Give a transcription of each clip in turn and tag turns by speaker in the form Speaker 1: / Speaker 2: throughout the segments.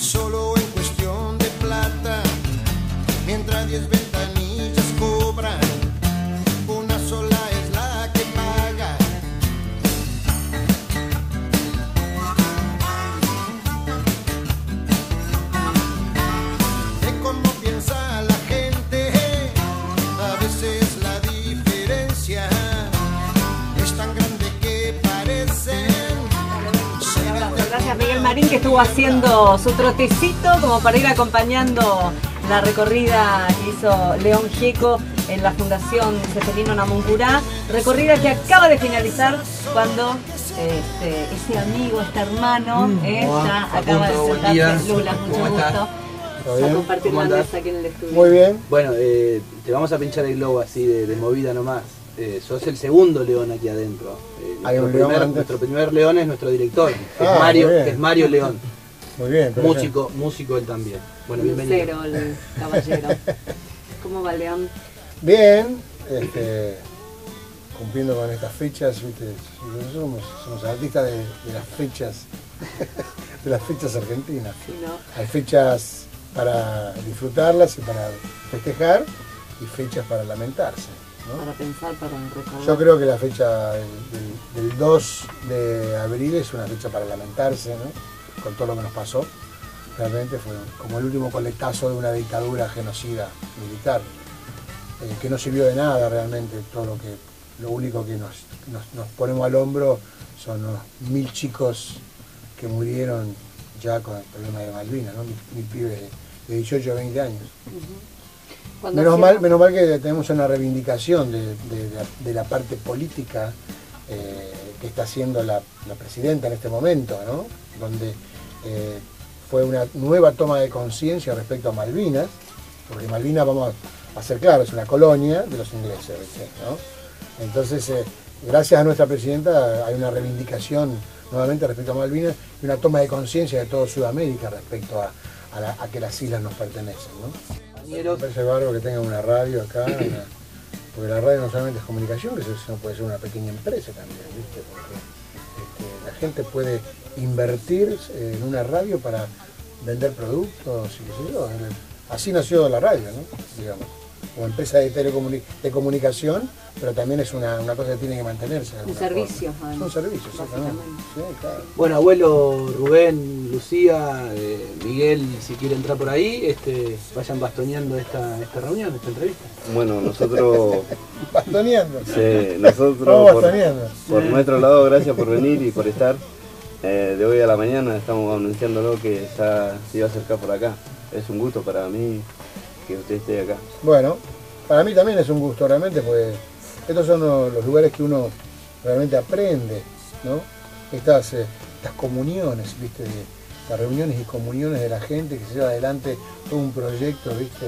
Speaker 1: solo en cuestión de plata, mientras 10 ventanillas cobran, una sola es la que paga. De cómo piensa la gente, a veces la diferencia es tan grande que parecen.
Speaker 2: Gracias Miguel Marín, que estuvo haciendo su trotecito como para ir acompañando la recorrida que hizo León Gieco en la Fundación Zeferino Namuncurá, recorrida que acaba de finalizar cuando ese amigo, este hermano, ya acaba de sentarse. Lula, mucho gusto. A compartir la mesa aquí en el estudio.
Speaker 3: Muy bien.
Speaker 4: Bueno, te vamos a pinchar el globo así de movida nomás. Sos el segundo león aquí adentro. Nuestro primer león es nuestro director, que es Mario León.
Speaker 3: Muy bien.
Speaker 4: Músico él también. Bueno, bienvenido.
Speaker 2: Cero, el caballero. ¿Cómo va León?
Speaker 3: Bien, cumpliendo con estas fechas, ¿viste? Somos artistas de las fechas, de las fechas argentinas.
Speaker 2: Sí, ¿no?
Speaker 3: Hay fechas para disfrutarlas y para festejar, y fechas para lamentarse, ¿no?
Speaker 2: Para pensar, para recordar.
Speaker 3: Yo creo que la fecha del 2 de abril es una fecha para lamentarse, ¿no? Con todo lo que nos pasó. Realmente fue como el último coletazo de una dictadura genocida militar, que no sirvió de nada realmente. Lo único que nos ponemos al hombro son unos 1000 chicos que murieron ya con el problema de Malvinas, ¿no? Mil pibes de 18 a 20 años. Menos mal que tenemos una reivindicación de la parte política que está haciendo la presidenta en este momento, ¿no? Donde fue una nueva toma de conciencia respecto a Malvinas, porque Malvinas, vamos a ser claros, es una colonia de los ingleses, ¿no? Entonces, gracias a nuestra presidenta hay una reivindicación nuevamente respecto a Malvinas y una toma de conciencia de toda Sudamérica respecto a que las islas nos pertenecen, ¿no? Me parece bárbaro que tengan una radio acá, porque la radio no solamente es comunicación, sino puede ser una pequeña empresa también, ¿viste? Porque la gente puede invertir en una radio para vender productos y qué sé yo. Así nació la radio, ¿no? Digamos, como empresa de comunicación, pero también es una cosa que tiene que mantenerse.
Speaker 2: Un servicio.
Speaker 3: Es un servicio, exactamente. Sí, claro.
Speaker 4: Bueno, abuelo, Rubén, Lucía, Miguel, si quiere entrar por ahí, vayan bastoneando esta reunión, esta entrevista.
Speaker 5: Bueno, nosotros...
Speaker 3: ¿Bastoneando?
Speaker 5: Sí, nosotros por nuestro lado, gracias por venir y por estar. De hoy a la mañana estamos anunciándolo que ya se iba a acercar por acá. Es un gusto para mí que usted esté acá.
Speaker 3: Bueno, para mí también es un gusto realmente, pues estos son los lugares que uno realmente aprende, ¿no? Estas comuniones, ¿viste? Las reuniones y comuniones de la gente que se lleva adelante todo un proyecto, ¿viste?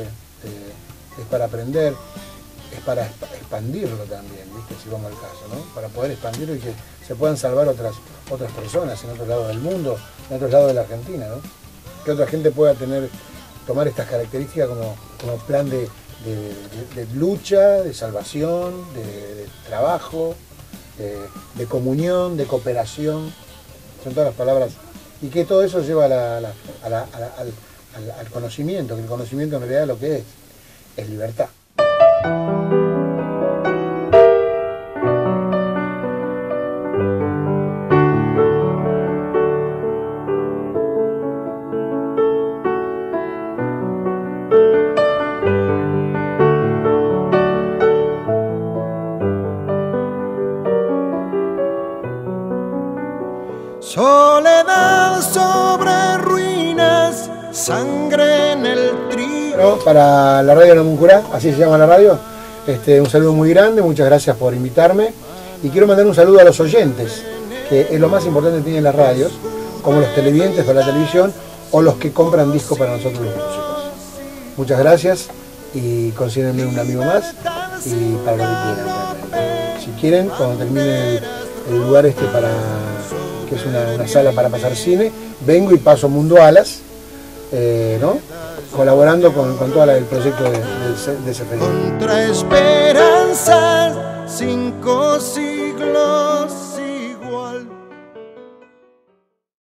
Speaker 3: Es para aprender, es para expandirlo también, ¿viste? Si vamos al caso, ¿no? Para poder expandirlo y que se puedan salvar otras personas en otro lado del mundo, en otro lado de la Argentina, ¿no? Que otra gente pueda tomar estas características como plan de lucha, de salvación, de trabajo, de comunión, de cooperación, son todas las palabras, y que todo eso lleva al conocimiento, que el conocimiento en realidad lo que es libertad.
Speaker 1: Soledad sobre ruinas, sangre en el trigo.
Speaker 3: Para la radio Namuncurá, así se llama la radio, un saludo muy grande, muchas gracias por invitarme. Y quiero mandar un saludo a los oyentes, que es lo más importante que tienen las radios, como los televidentes para la televisión o los que compran discos para nosotros los músicos. Muchas gracias y considérenme un amigo más y para lo que quieran. Si quieren, cuando termine el lugar que es una sala para pasar cine, vengo y paso Mundo Alas, ¿no? Colaborando con todo el proyecto de Zeferino.
Speaker 1: Contra esperanzas, 5 siglos.